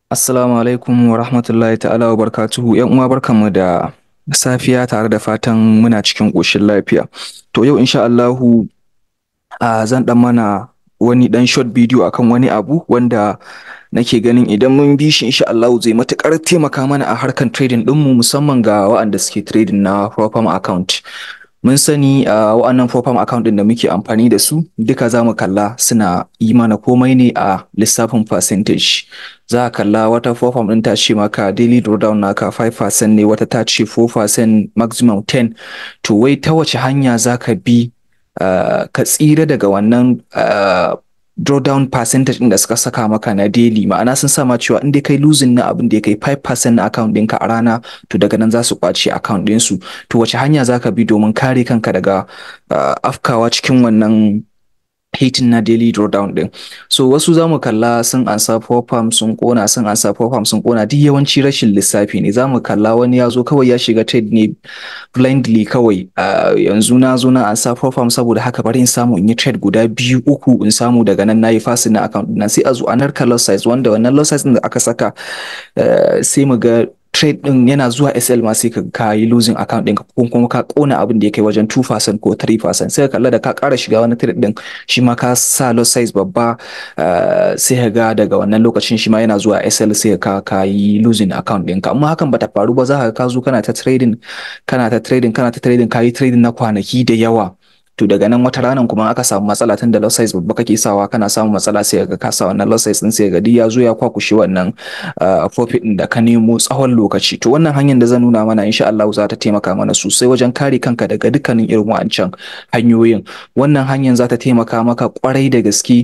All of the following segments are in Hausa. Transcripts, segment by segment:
Assalamu alaikum wa rahmatullahi ta'ala wa barkatuhu. ‘Yan uwa barkanmu da safiya tare da fatan muna cikin ƙoshin lafiya. To yau insha Allahu zan ɗan mana wani ɗan short video akan wani abu wanda nake ganin idan mun bi shi insha Allahu zai matuƙar taimaka mana a harkan trading ɗinmu musamman ga waɗanda suke trading na proper account. Mun sani wa'annan farm account ɗin da muke amfani da su duka za mu kalla suna yi mana komai ne a lissafin percentage. Za a kalla wata farm ɗin ta ce maka daily drawdown naka 5% ne, wata ta ce 4%, maximum 10. To wai ta wace hanya za ka bi ka tsira daga wannan drawdown percentage ɗin da suka saka maka na daily, ma'ana sun sa ma cewa in dai kai losing na abin da ya kai 5% na account ɗinka a rana to daga nan za su ƙwace account ɗinsu. To wace hanya za ka bi domin kare kanka daga afkawa cikin wannan hitin na daily drawdown ɗin? So wasu za mu kalla sun ansa farm sun ƙona, sun ansa farm sun ƙona, duk yawanci rashin lissafi ne. Za mu kalla wani ya zo kawai ya shiga trade ne blindly kawai, yanzu na zo na ansa farm saboda haka bari in samu in yi trade guda biyu uku in samu daga nan nayi fasin na account ɗina, sai a zo a narka loss size wanda wannan loss size ɗin da aka saka sai mu ga trade din yana zuwa SL ma sai ka yi losing account ɗinka ko kuma ka kona abin da ya kai wajen 2% ko 3%, sai ka kalla da ka ƙara shiga wani trade din shi ma ka sa loss size babba, sai ka ga daga wannan lokacin shi ma yana zuwa SL sai ka yi losing account ɗinka. Amma hakan bata faru ba, za ka zo kana ta trading ka yi trading na kwanaki da yawa. To daga nan wata ranar kuma aka samu matsala tun da loss size babba kake sawa, kana samun matsala sai ka sa wannan loss size din sai ga ya zo ya kwakushe wannan profit din da ka nemo tsawon lokaci. To wannan hanyar da zan nuna mana insha Allah za ta taimaka mana sosai wajen kare kanka daga dukkanin irin wa'ancan hanyoyin. Wannan hanyar za ta taimaka maka kwarai da gaske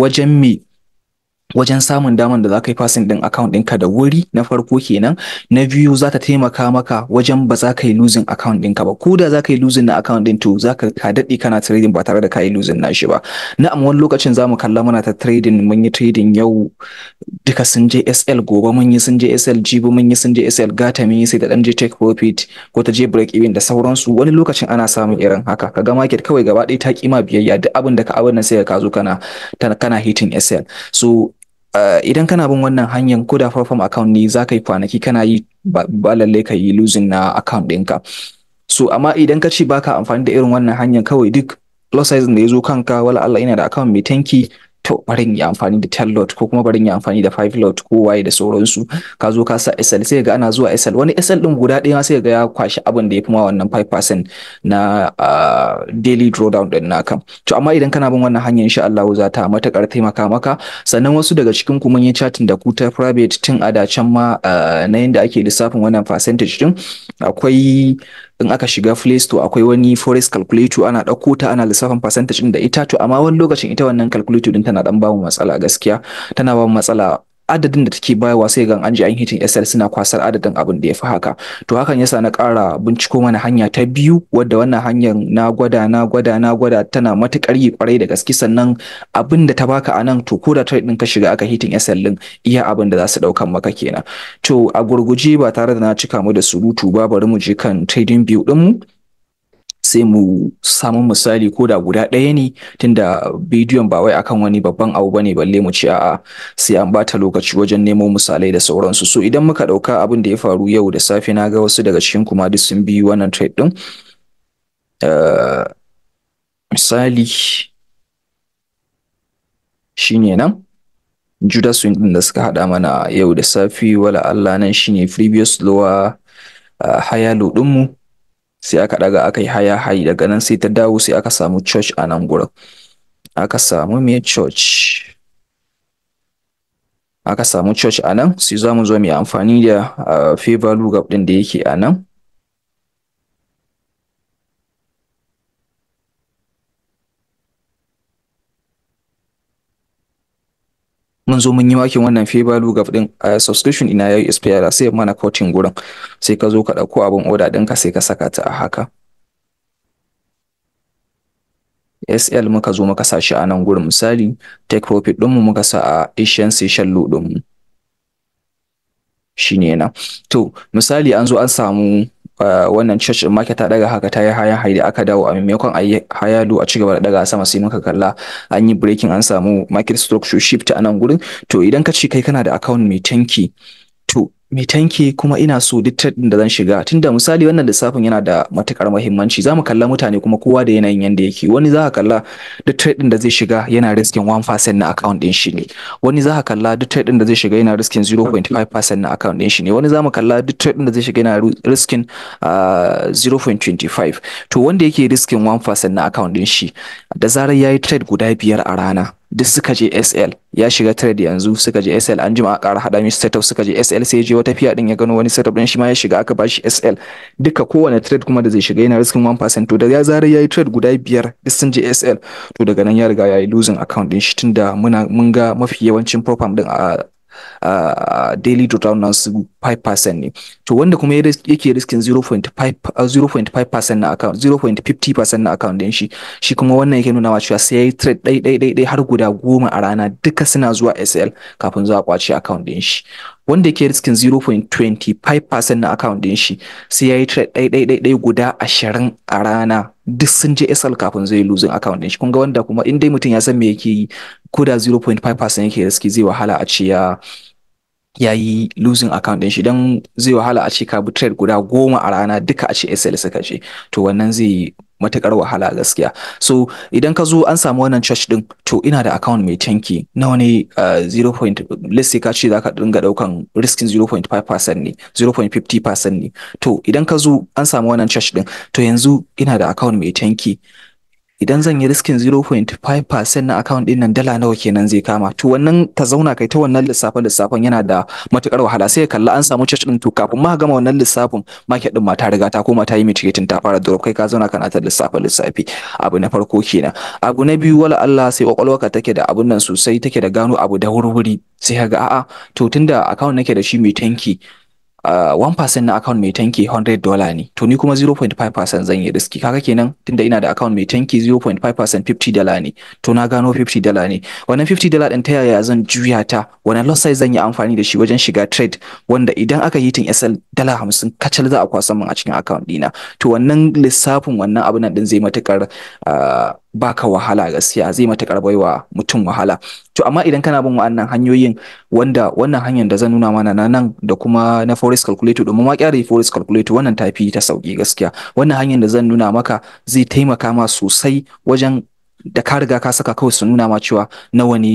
wajen samun daman da za ka yi passing din account ɗinka da wuri, na farko kenan. Na biyu za ta taimaka maka wajen ba za ka yi losing account ɗinka ba, ko da za ka yi losing na account ɗin to za ka daɗe kana trading ba tare da ka yi losing na shi ba. Na'am, wani lokacin za mu kalla muna ta trading, mun yi trading yau duka sun je SL, gobe mun yi sun je SL, jibi mun yi sun je SL, gata mun yi sai ta ɗan je take profit ko ta je break even da sauransu. Wani lokacin ana samun irin haka, kaga market kawai gaba ɗaya ta kima biyayya, duk abin da ka abin nan sai ka zo kana hitting SL. So idan kana bin wannan hanyar ko da farm account ne za ka yi kwanaki kana yi ba lalle ka yi losing na account ɗinka. So amma idan ka ce baka amfani da irin wannan hanyar, kawai duk loss size da ya zo kanka, wala Allah ina da account mai tanki, to bari in yi amfani da 10 lot ko kuma bari in yi amfani da 5 lot ko waye da sauransu. Ka zo ka sa SL sai ga ana zuwa SL, wani SL din guda ɗaya sai ga ya kwashi abin da ya fi ma wannan 5% na daily drawdown din naka. To amma idan kana bin wannan hanyar insha Allah za ta matakar taimaka maka. Sannan wasu daga cikin ku mun yi chatting da ku ta private tun a da can ma na yanda ake lissafin wannan percentage din. Akwai, in aka shiga Play Store akwai wani forex calculator, ana ɗauko ta ana lissafin percentage ɗin da ita. To amma wani lokacin ita wannan calculator ɗin tana ɗan bamu matsala gaskiya, tana bamu matsala. Adadin da take bayarwa sai ga an je an hitin SL suna kwasar adadin abin da ya fi haka. To hakan yasa na ƙara binciko mana hanya ta biyu, wadda wannan hanyar na gwada tana matuƙar yi kwarai da gaske. Sannan abin da ta baka a nan, to ko da trade ɗin ka shiga aka hitin SL ɗin, iya abin da za su ɗaukan maka kenan. To a gurguje ba tare da na cika mu da surutu ba, bari mu je kan trading view ɗinmu sai mu samu misali ko da guda ɗaya ne, tunda bidiyon ba wai akan wani babban abu bane balle mu ce a'a sai an bata lokaci wajen nemo misalai da sauransu. So idan muka ɗauka abin da ya faru yau da safe, na ga wasu daga cikin kuma duk sun bi wannan trade ɗin. Misali shine nan Judas swing ɗin da suka haɗa mana yau da safe, wala Allah nan shine previous lower higher low ɗinmu, sai aka daga aka yi haya hayi, daga nan sai ta dawo sai aka samu church a nan gurin, aka samu church a nan. Sai za mu zo mu yi amfani da fair value gap din da yake a nan. Mun zo mun yi makin wannan fair value gap din, subscription ina yayi expire, sai mana cutting gurin, sai ka zo ka dauko abin order ɗinka sai ka saka ta a haka. SL muka zo muka sa shi a nan gurin, misali take profit ɗinmu muka sa a Asian session low ɗinmu shine nan. To misali an zo an samu wannan church din market ta daga haka ta yi haya haidi aka dawo a maimakon a yi haya low a cigaba da daga sama sai muka kalla an yi breaking an samu market structure shift a nan gurin. To idan ka ce kai kana da account mai tanki, to mai tanki kuma ina so duk trade din da zan shiga, tunda misali wannan lissafin yana da matukar muhimmanci, za mu kalla mutane kuma kowa da yanayin yanda yake. Wani za ka kalla duk trade din da zai shiga yana risking 1% na account din shi ne, wani za ka kalla duk trade din da zai shiga yana risking 0.5% na account din shi ne, wani za mu kalla duk trade din da zai shiga yana risking 0.25. To wanda yake risking 1% na account din shi, da zarar yayi trade guda 5 a rana duk suka je SL, ya shiga trade yanzu suka je SL, an jima a ƙara haɗa mishi setup suka je SL, sai ya je wata fiya din ya gano wani setup din shi ma ya shiga aka bashi SL, duka kowane trade kuma da zai shiga yana risking 1%. To da ya zarar yayi trade guda 5 duk sun je SL, to daga nan ya riga yayi losing account din shi, tunda mun ga mafi yawancin profam din a daily drawdown nasu 5% ne. To wanda kuma yake riskin 0.5% na account, 0.50% na account din shi, shi kuma wannan yake nuna cewa sai yayi trade ɗai har guda 10 a rana duka suna zuwa SL kafin zuwa kwace account din shi. Wanda yake riskin 0.25% na account din shi sai yayi trade ɗai guda 20 a rana duk sun je SL kafin zai losing account din shi. Kun ga wanda kuma in dai mutum ya san me yake yi, ko da 0.5% yake riski zai wahala a ce ya yi losing account din shi, dan zai wahala a ce ka bi trade guda 10 a rana duka a ce SL suka je, to wannan zai matukar wahala gaskiya. So idan ka zo an samu wannan church din, to ina da account mai tanki nawa ne, 0. Let's say ka ce zaka dinga daukan riskin 0.5% ne, 0.50% ne. To idan ka zo an samu wannan church din, to yanzu ina da account mai tanki, idan zan yi riskin 0.5% na account din nan dala nawa kenan zai kama. To wannan ka zauna kai ta wannan lissafin yana da matukar wahala, sai ka kalla an samu church din, to kafin ma gama wannan lissafin market din ma ta riga ta koma ta yi mitigating ta fara drop, kai ka zauna kana ta lissafi. Abu na farko kenan. Abu na biyu, wala Allah sai kwakwalwarka take da abun nan sosai, take da gano abu da wuri sai ka ga a'a, to tunda account nake da shi mai tanki, 1% na account mai tanki $100 ne, to ni kuma 0.5% zan yi riski. Kaga kenan tunda ina da account mai tanki 0.5% $50 ne, to na gano $50 ne. Wannan $50 din ta yaya zan juya ta, wannan lot size zan yi amfani da shi wajen shiga trade wanda idan aka yi tin SL $50 kacal za a kwasa min a cikin account dina. To wannan lissafin wannan abun nan din zai matukar baka wahala gaskiya, zai matukar baiwa mutum wahala. To amma idan kana bin wannan hanyoyin, wanda wannan hanyar da zan nuna mana na nan da kuma na forex calculator, domin ma kyara forex calculator wannan tafi ta sauki gaskiya. Wannan hanyar da zan nuna maka zai taimaka ma sosai wajen da ka riga ka saka kawai su nuna ma cewa nawa ne,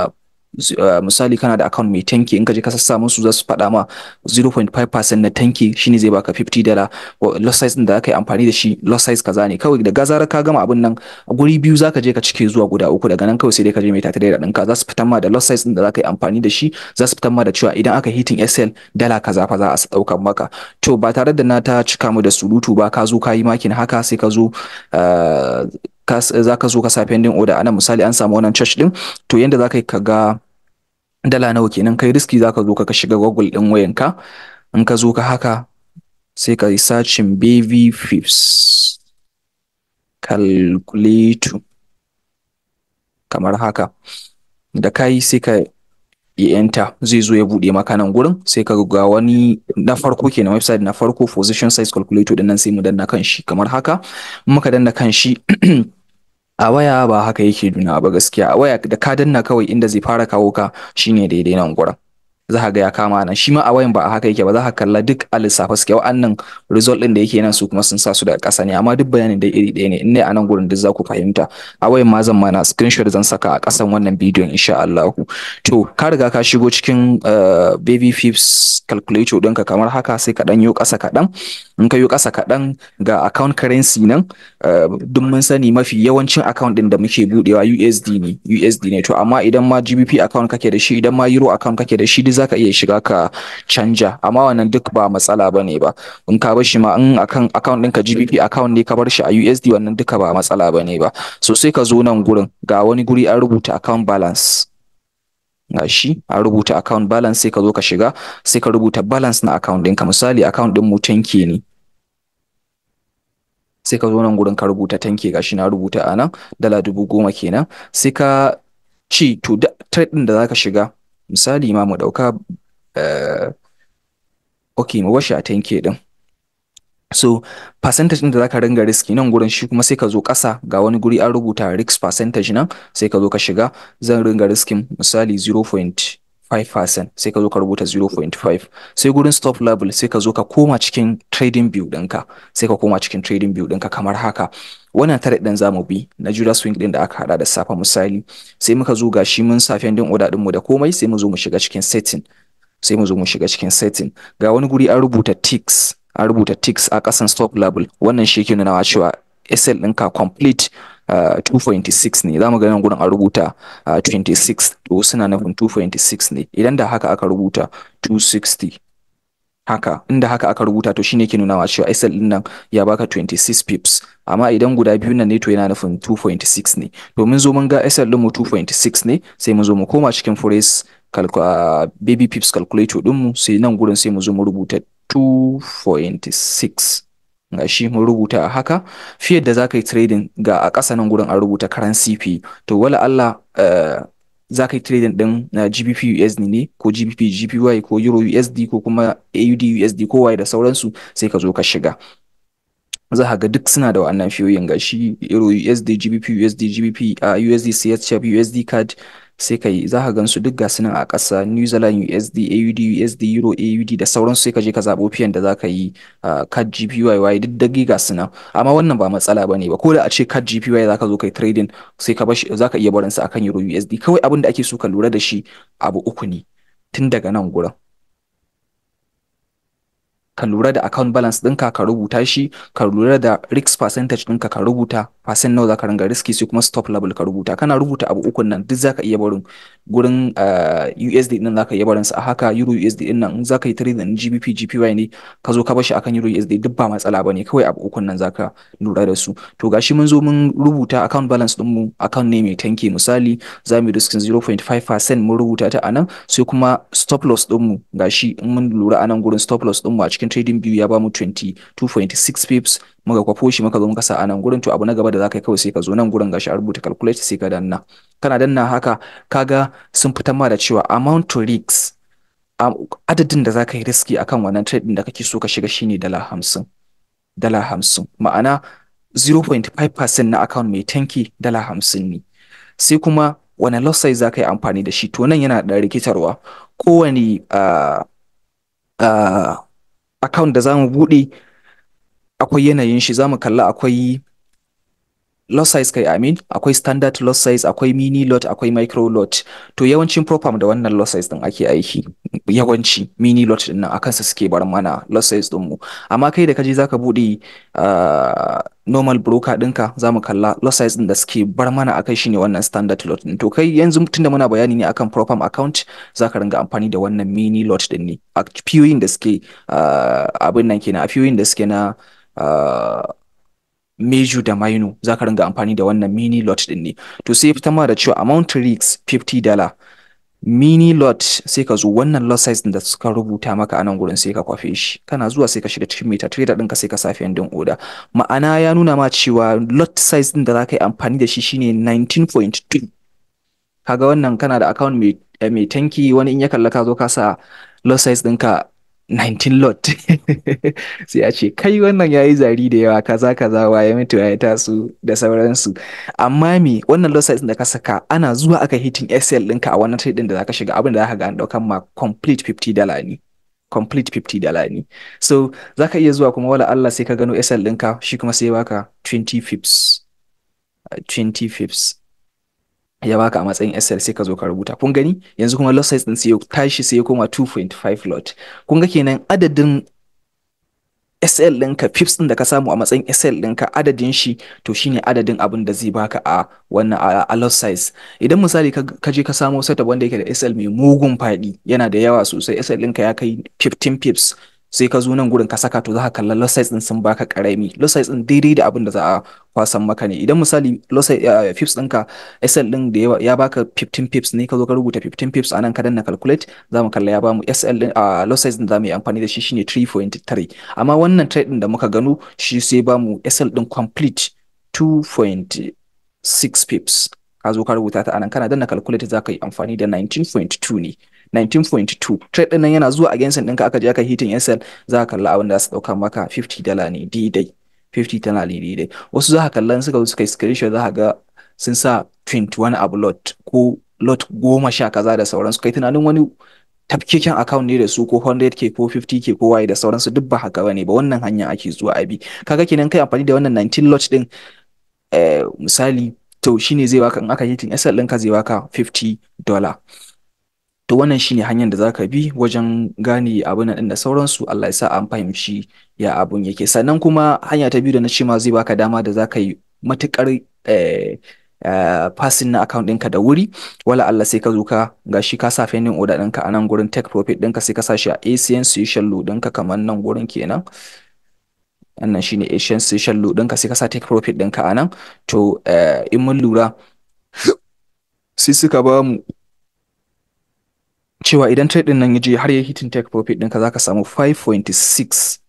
misali kana da account mai tanki, in ka je ka sassa musu za su faɗa ma 0.5% na tanki shine zai baka $50. Lot size din da aka yi amfani da shi lot size kaza ne, kawai da gazara ka gama abin nan a guri biyu zaka je ka cike zuwa guda 3, daga nan kawai sai dai ka je mai tattare da ɗinka, za su fitar ma da lot size din da zaka yi amfani da shi, za su fitar ma da cewa idan aka hitin SL dala kaza fa za a ɗaukar maka. To ba tare da na ta cika mu da surutu ba, ka zo ka yi makin haka, sai ka zo za ka zo ka sa pending order anan. Misali an samu wannan church din, to yanda za ka yi ka ga dala nawa kenan kai riski, za ka zo ka shiga Google din wayanka, in ka zo ka haka sai ka yi searching Babypips calculator kamar haka, da kai sai ka yi enter, zai zo ya bude maka nan gurin, sai ka ga wani na farko kenan, website na farko position size calculator din nan, sai mu danna kan shi kamar haka. Muka danna kan shi a waya ba haka yake nuna ba gaskiya, a waya da ka danna kawai inda zai fara kawo ka shine daidai nan gurin, za ka ga ya kama nan. Shi ma a wayan ba a haka yake ba, za ka kalla duk a lissafa suke, wa'annan result din da yake nan su kuma sun sa su daga ƙasa ne, amma duk bayanin dai iri ɗaya ne. In ne a nan gurin duk za ku fahimta. A wayan ma zan mana screenshot zan saka a ƙasan wannan bidiyon insha Allah. To ka riga ka shigo cikin Babypips calculator ɗinka kamar haka, sai ka ɗan yo ƙasa kaɗan. In ka yo ƙasa kaɗan ga account currency nan, duk mun sani mafi yawancin account ɗin da muke buɗewa USD ne. To amma idan ma GBP account kake da shi, idan ma Euro account kake da shi, duk zaka iya shiga ka canja, amma wannan duk ba matsala bane ba. In ka bar shi ma, in akan account ɗinka GBP account ne ka bar shi a USD, wannan duka ba matsala bane ba. So sai ka zo nan gurin, ga wani guri an rubuta account balance, gashi an rubuta account balance, sai ka zo ka shiga, sai ka rubuta balance na account ɗinka. Misali account ɗin mu 10K ne, sai ka zo nan gurin ka rubuta 10K, gashi na rubuta a nan $10,000 kenan. Sai ka ci to da trade ɗin da zaka shiga, misali ma mu ɗauka okay mu bashi a 10K ɗin, So percentage ɗin da zaka ringa riski nan gurin shi kuma sai ka zo ƙasa ga wani guri an rubuta risk percentage nan sai ka zo ka shiga zan ringa riskin misali 0.5% sai ka zo ka rubuta 0.5 sai gurin stop level sai ka zo ka koma cikin trading view ɗinka sai ka koma cikin trading view ɗinka kamar haka wannan tare ɗin zamu bi na Judah swing ɗin da aka hada da safa misali sai muka zo ga shi mun safiyan din order ɗinmu da komai sai mu zo mu shiga cikin setting sai mu zo mu shiga cikin setting ga wani guri an rubuta ticks a ƙasan stop level wannan shi ke nunawa cewa SL ɗinka complete 2.6 ne za mu ga nan gurin an rubuta 26 to suna nufin 2.6 ne idan da haka aka rubuta 260 haka inda haka aka rubuta to shine ke nunawa cewa SL din nan ya baka 26 pips amma idan guda biyu nan ne to yana nufin 2.6 ne to mun zo mun ga SL din mu 2.6 ne sai mu zo mu koma cikin phrase baby pips calculator din mu sai nan gurin sai mu zo mu rubuta 2.6 ga shi mun rubuta a haka fiye da za ka yi trading ga a ƙasa nan gurin an rubuta currency fee to wala Allah za ka yi trading din GBP USD ne ko GBP GPY ko Euro USD ko kuma AUD USD ko Y da sauransu sai ka zo ka shiga za ka ga duk suna da wannan fiyoyin gashi Euro USD GBP USD GBP USD CHF USD card sai ka yi za ka gan su duk gasu nan a ƙasa New Zealand USD AUD USD Euro AUD da sauransu sai ka je ka zaɓo fiyan da za ka yi card GPY duk dagi gasu nan amma wannan ba matsala ba ne ba ko da a ce card GPY za ka zo kai trading sai ka bashi za ka iya barin sa akan Euro USD kawai abin da ake so ka lura da shi abu uku ne tun daga nan gurin ka lura da account balance ɗinka ka rubuta shi ka lura da risk percentage ɗinka ka rubuta percent nawa zaka ringa riski sai kuma stop level ka rubuta kana rubuta abu ukun nan duk zaka iya barin gurin USD ɗin zaka iya barin sa a haka Euro USD ɗin nan in zaka yi trade din GBP GPY ne ka zo ka bar shi akan Euro USD duk ba matsala bane kawai abu ukun nan zaka lura da su to gashi mun zo mun rubuta account balance ɗin mu account ne mai tanki misali za mu yi riskin 0.5% mun rubuta ta anan sai kuma stop loss ɗin mu gashi in mun lura anan gurin stop loss ɗin mu a cikin trading view ya ba mu 22.6 pips muka kwafo shi muka zo muka sa a nan gurin to abu na gaba da zaka yi kawai sai ka zo nan gurin gashi a rubuta calculate sai ka danna kana danna haka kaga sun fitar ma da cewa amount to risk adadin da zaka yi riski akan wannan trade din da kake so ka shiga shine dala 50 ma'ana 0.5% na account mai tanki dala 50 ne sai kuma wani loss size zaka yi amfani da shi to nan yana da rikitarwa kowane account da zamu bude akwai yanayin shi zamu kalla akwai lot size kai akwai standard lot size akwai mini lot akwai micro lot to yawancin propam da wannan lot size din ake aiki yawanci mini lot din nan akan sa suke bar mana lot size din mu amma kai da kaje zaka bude normal broker dinka zamu kalla lot size din da suke bar mana akai shine wannan standard lot din to kai yanzu tunda muna bayani ne akan propam account zaka ringa amfani da wannan mini lot din ne a fiyoyin da suke abin nan kenan a fiyoyin da suke na Meju da Mainu za ka ringa amfani da wannan mini lot din ne to sai fitar ma da cewa amount risk $50 mini lot sai ka zo wannan lot size din da suka rubuta maka a nan gurin sai ka kwafe shi kana zuwa sai ka shiga cikin MetaTrader ɗinka sai ka safi ending order ma'ana ya nuna ma cewa lot size din da za ka yi amfani da shi shine 19.2 kaga wannan kana da account mai tanki wani in ya kalla ka zo ka sa lot size ɗinka 19 lot sai a ce kai wannan yayi zari da yawa kaza kaza waye mutu ya taso da sauransu amma me wannan lot size da ka saka ana zuwa aka hitin SL ɗinka a wannan trade din da zaka shiga abin da zaka ga an daukan ma complete $50 ne complete $50 ne so zaka iya zuwa kuma wala Allah sai ka gano SL ɗinka shi kuma sai baka 20 pips ya baka a matsayin SL sai ka zo ka rubuta kun gani yanzu kuma lot size din sai ya tashi sai ya koma 2.5 lot kun ga kenan adadin SL ɗinka pips ɗin da ka samu a matsayin SL ɗinka adadin shi to shine adadin abin da zai baka a wannan a lot size idan misali ka je ka samo setup wanda yake da SL mai mugun faɗi yana da yawa sosai SL ɗinka ya kai 15 pips sai ka zo nan gurin ka saka to za ka kalla lot size din sun baka karami lot size din daidai da abin da za a kwasan maka ne idan misali lot size pips ɗinka SL din da ya baka 15 pips ne ka zo ka rubuta 15 pips anan ka danna calculate za mu kalla ya bamu SL din lot size din za mu yi amfani da shi shine 3.3 amma wannan trade din da muka gano shi sai bamu SL din complete 2.6 pips ka zo ka rubuta ta anan kana danna calculate za ka yi amfani da 19.2 ne 19.2. Trade din nan yana zuwa against ɗinka aka je aka hitin SL, za ka kalla abin da su ɗauka maka $50 ne daidai. 50 tana ne daidai. Wasu za ka kalla in suka zo suka yi screenshot za ka ga sun sa 21 abu lot ko lot 10 kaza da sauransu, kai tunanin wani tafkeken account ne da su ko 100k ko 50k ko waye da sauransu, duk ba haka bane ba, wannan hanya ake zuwa abi. Kaga kenan kai amfani da wannan 19 lot din, misali, to shine zai baka in aka hitin SL ɗinka zai baka $50. To wannan shine hanyar da zaka bi wajen gane abun nan da sauransu. Allah ya sa an fahimci ya abun yake. Sannan kuma hanya ta biyu da na ce ma zai baka dama da zaka yi matukar passing na account ɗinka da wuri. Wala Allah sai ka zo ka gashi ka sa pending order ɗinka a nan gurin take profit ɗinka, sai ka sa shi a Asian Seychelles Low ɗinka kamar nan gurin kenan. Wannan shine Asian Seychelles Low ɗinka, sai ka sa take profit ɗinka a nan. To in mun lura sai suka ba mu cewa idan trade din nan ya je har ya hitin take profit ɗinka za ka samu 5.6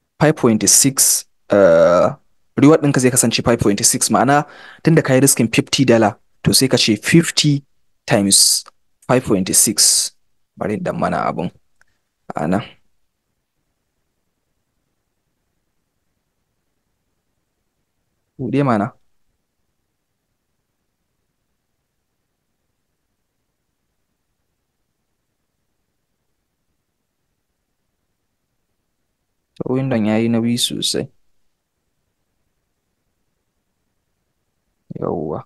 reward ɗinka zai kasance 5.6, ma'ana tunda ka yi riskin $50 to sai ka ce 50 times 5.6. Bari dan mana abun a nan. Buɗe mana. Windon ya yi nauyi sosai. Yawwa.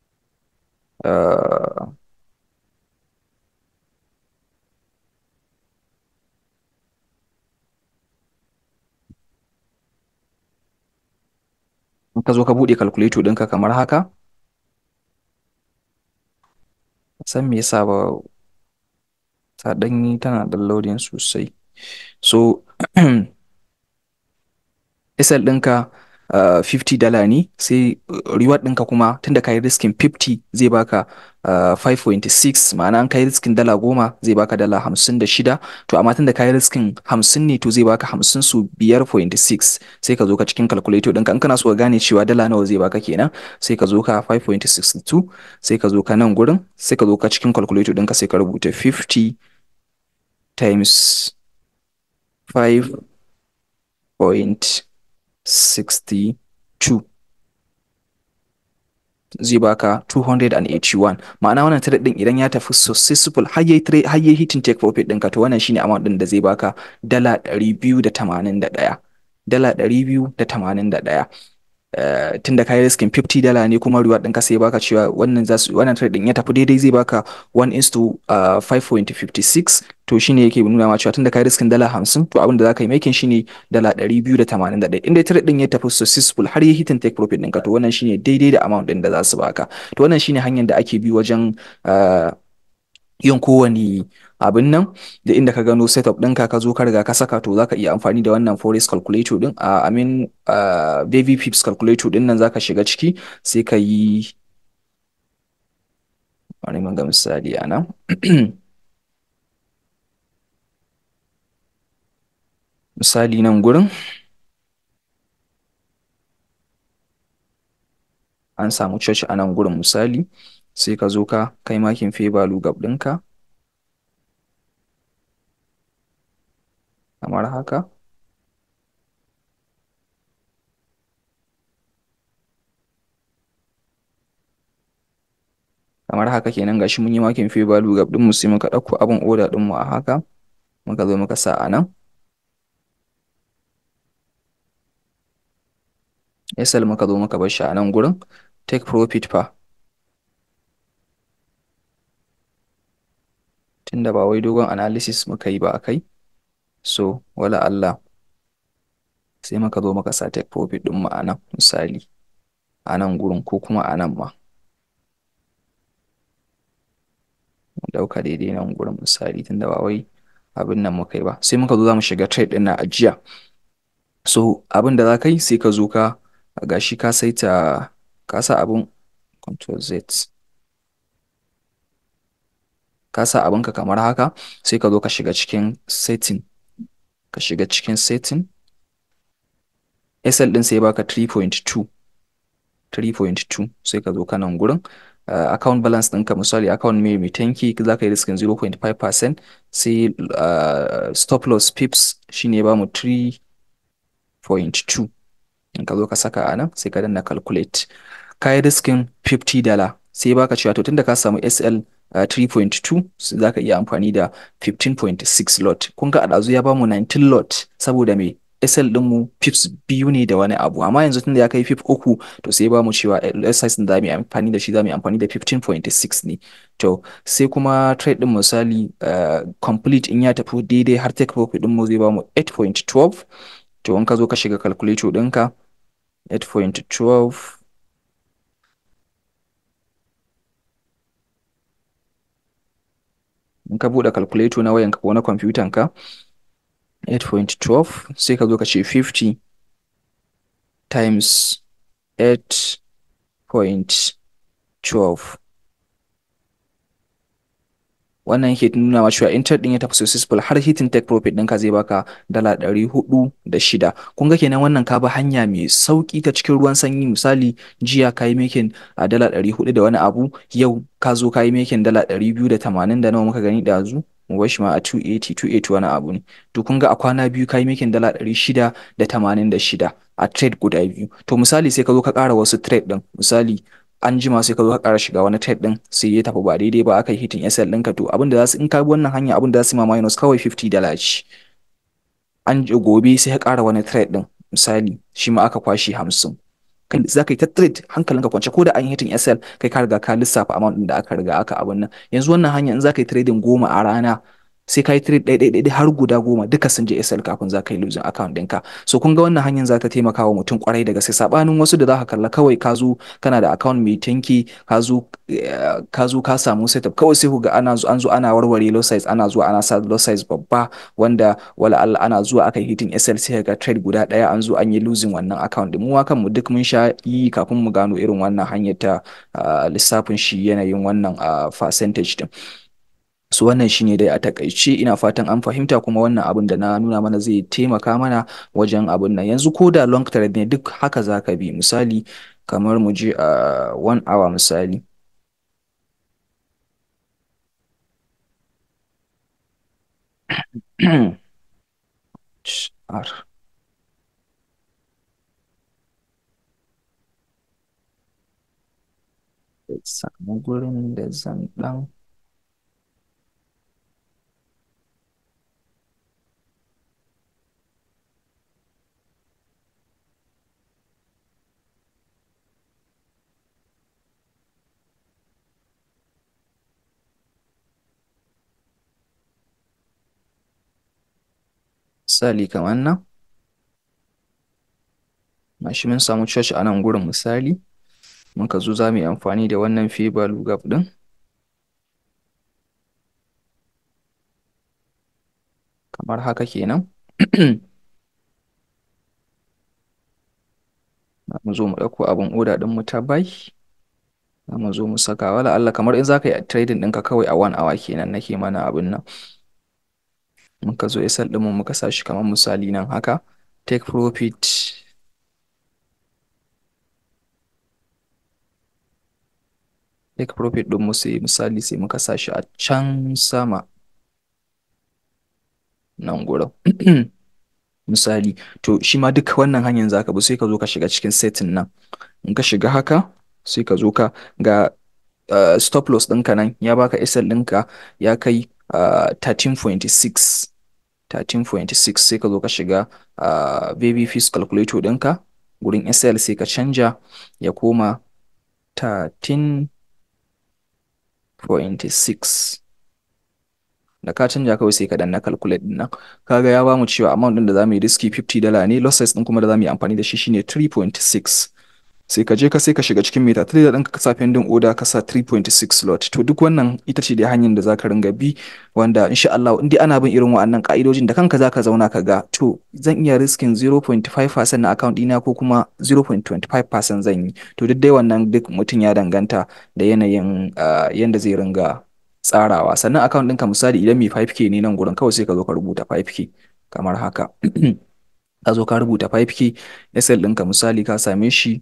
In ka zo ka buɗe calculator ɗinka kamar haka, san me yasa ba ta ɗanyi tana ɗan loading sosai. So SL ɗinka $50 ne, sai reward ɗinka kuma tunda ka yi riskin 50 zai baka 5.6, ma'ana an ka yi riskin $10 zai baka $56. To amma tunda ka yi riskin 50 ne to zai baka 50 su 5.6. sai ka zo ka cikin calculator ɗinka in kana so ka gane cewa dala nawa zai baka kenan, sai ka zo ka 5.62, sai ka zo ka nan gurin, sai ka zo ka cikin calculator ɗinka sai ka rubuta 50 times 5.62 zai baka 281. Ma'ana wannan trade din idan ya tafi successful har yayi hitin take profit ɗinka, to wannan shine amount din da zai baka $281. $281. Tunda ka yi riskin $50 ne kuma reward ɗinka sai baka cewa wannan trade din ya tafi daidai zai baka 1:5.56. to shine yake nuna ma cewa tunda ka yi riskin $50, to abin da zaka yi making shine $281. inda trade din ya tafi successful har ya hitin take profit ɗinka, to wannan shine daidai da amount din da za su baka. To wannan shine hanyar da ake bi wajen yin kowane abin nan. Da inda ka gano setup ɗinka ka zo ka riga ka saka, to zaka iya amfani da wannan forex calculator din, Babypips calculator din nan zaka shiga ciki sai ka yi, bari mun ga misali a nan. Misali nan gurin an samu church a nan gurin misali, sai ka zo ka kai makin fair value gap ɗinka kamar haka. Kamar haka kenan, gashi mun yi makin fair value gap ɗinmu, sai muka ɗauko abin order ɗinmu a haka, muka zo muka sa a nan. SL muka zo muka bar shi a nan gurin. Take profit fa, tunda ba wai dogon analysis muka yi ba akai, so wala Allah sai muka zo muka sa take profit ɗinmu a nan misali, a nan gurin ko kuma a nan ma. Dauka daidai nan gurin misali, tunda ba wai abin nan muka yi ba. Sai muka zo za mu shiga trade ɗin na ajiya. So abin da za ka yi sai ka zo ka gashi ka saita, ka sa abin Ctrl Z, ka sa abinka kamar haka, sai ka zo ka shiga cikin setting, ka shiga cikin setting. SL ɗin sai baka 3.2, sai ka zo ka nan gurin account balance ɗinka misali account mai 10k za ka yi riskin 0.5%, sai stop loss pips shine ya bamu 3.2. In ka zo ka saka a nan sai ka danna calculate, ka yi riskin $50, sai baka cewa to tunda ka samu SL 3.2 za ka iya amfani da 15.6 lot. Kun ga a ɗazu ya bamu 19 lot saboda me SL ɗinmu pips biyu ne da wani abu, amma yanzu tunda ya kai pip uku to sai ba mu cewa size ɗin za mu yi amfani da shi, za mu yi amfani da 15.6 ne. To sai kuma trade ɗin misali complete in ya tafi daidai har take profit ɗinmu zai ba mu 8.12. to in ka zo ka shiga calculator ɗinka 8.12 in ka buɗe calculator na wayanka ko na kwamfutanka 8.12 sai ka zo ka ce 50 times 8.12. wannan yake nuna ma cewa in trade din ya tafi successful har hitting take profit ɗinka zai baka $406. kun ga kenan wannan ka bi hanya mai sauki ta cikin ruwan sanyi. Misali jiya ka yi making a $400 da wani abu, yau ka zo ka yi making $280 da nawa muka gani ɗazu, mu bar shi ma a 280 wani abu ne. To kun ga a kwana biyu ka yi making $686 a trade guda biyu. To misali sai ka zo ka ƙara wasu trade ɗin, misali an jima sai ka zo ka ƙara shiga wani trade din sai ya tafi ba daidai ba, aka yi hitin SL ɗinka, to abin da za su in ka bi wannan hanya abin da za su ma minus kawai $50 ce. An gobe sai ka ƙara wani trade din misali shi ma aka kwashi 50. Kai za ka yi ta trade hankalinka kwance, ko da an yi hitin SL kai ka riga ka lissafa amount din da aka riga aka abun nan. Yanzu wannan hanya in za ka yi trading 10 a rana sai ka yi trade ɗaya har guda 10 duka sun je SL kafin za ka yi losing account ɗinka. So kun ga wannan hanyar za ta taimaka wa mutum kwarai da gaske, sabanin wasu da za ka kalla kawai ka zo kana da account mai tanki ka zo ka samu setup kawai sai ku ga an zo ana warware low size, ana zuwa ana sa low size babba wanda wala Allah ana zuwa aka yi hitting SL sai ga trade guda ɗaya an zo an yi losing wannan account din. Mu kan mu duk mun sha yi kafin mu gano irin wannan hanyar ta lissafin shi yanayin wannan percentage din. So wannan shine dai a takaice, ina fatan an fahimta kuma wannan abin da na nuna mana zai taimaka mana wajen abin nan. Yanzu ko da long trade ne duk haka zaka bi, misali kamar mu je a 1 hour misali R samu gurin da zan dan misali kamar nan mashi mun samu church a nan gurin misali muka zo za mu yi amfani da wannan fair value gap din kamar haka kenan. mu zo mu ɗauko abin order din mu ta buy, za mu zo mu saka wala Allah kamar in za ka yi trading ɗinka kawai a 1 hour kenan nake mana abin nan. muka zo SL ɗinmu muka sa shi kamar misali nan haka take profit ɗinmu sai misali sai muka sa shi a can sama nan gurin misali. To shi ma duka wannan hanyar zaka bi sai ka zo ka shiga cikin setting nan, in ka shiga haka sai ka zo ka ga stop loss ɗinka nan ya baka SL ɗinka ya kai 13.6 sai ka zo ka shiga Babypips calculator ɗinka gurin SL sai ka canja ya koma 13.6. da ka canja kawai sai ka danna calculate din nan, kaga ya bamu cewa amount din da zamu yi riski $50 ne, losses din kuma da zamu yi amfani da shi shine 3.6. sai ka je sai ka shiga cikin MetaTrader ɗinka ka sa pending order ka sa 3.6 lot. To duk wannan ita ce dai hanyar da zaka ringa bi, wanda insha Allah in dai ana bin irin wa'annan ka'idojin da kanka zaka zauna ka ga to zan iya riskin 0.5% na account ɗina ko kuma 0.25% zan yi. To duk dai wannan duk mutum ya danganta da yanayin yanda zai ringa tsarawa. Sannan account ɗinka misali idan mai 5k ne nan gurin kawai sai ka zo ka rubuta 5k kamar haka. ka zo ka rubuta 5k SL ɗinka misali ka same shi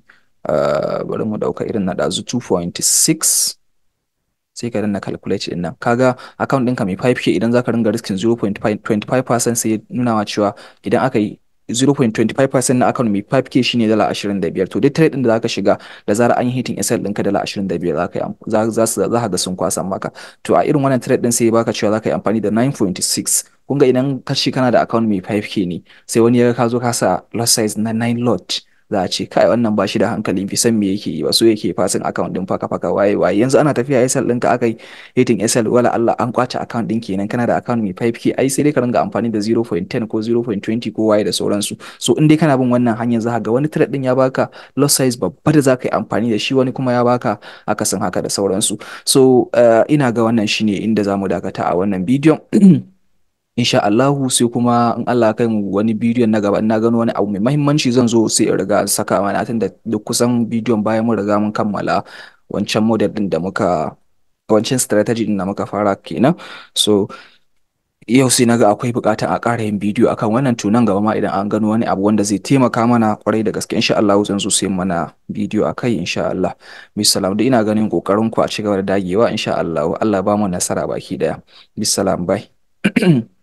bari mu ɗauka irin na ɗazu 2.6, sai ka danna calculate din nan kaga account ɗinka mai 5k idan zaka ringa riskin 0.25% sai ya nuna ma cewa idan aka yi 0.25% na account mai 5k shine dala 25. To duk trade din da zaka shiga da zara an yi hitting SL ɗinka dala 25 zaka yi za ka ga sun kwasan maka. To a irin wannan trade din sai ya baka cewa zaka yi amfani da 9.6. kun ga idan ka ce kana da account mai 5k ne sai wani ya ga ka zo ka sa lot size na 9 lot, za a ce kai wannan ba shi da hankali, fi san me yake yi ba, so yake fasin account din faka faka waye waye. Yanzu ana tafiya SL ɗinka aka yi hitting SL, wala Allah an kwace account din kenan, kana da account mai 5k ai sai dai ka ringa amfani da 0.10 ko 0.20 ko waye da sauransu. So in dai kana bin wannan hanyar za ka ga wani trade din ya baka lot size babba da za ka yi amfani da shi, wani kuma ya baka akasin haka da sauransu. So ina ga wannan shine inda za mu dakata a wannan bidiyon. Insha Allahu sai kuma in Allah kai mu wani bidiyon na gaba, na gano wani abu mai mahimmanci zan zo sai in riga saka mana, tunda duk kusan bidiyon bayan mun riga mun kammala wancan model din da muka, wancan strategy din da muka fara kenan. So yau sai naga akwai bukatar a ƙara yin bidiyo akan wannan, tunan gaba ma idan an gano wani abu wanda zai taimaka mana kwarai da gaske insha Allah zan zo sai mana bidiyo akai insha Allah. Bisalam, da ina ganin kokarin ku a cigaba da dagewa insha Allah. Allah ba mu nasara baki daya. Bisalam, bye.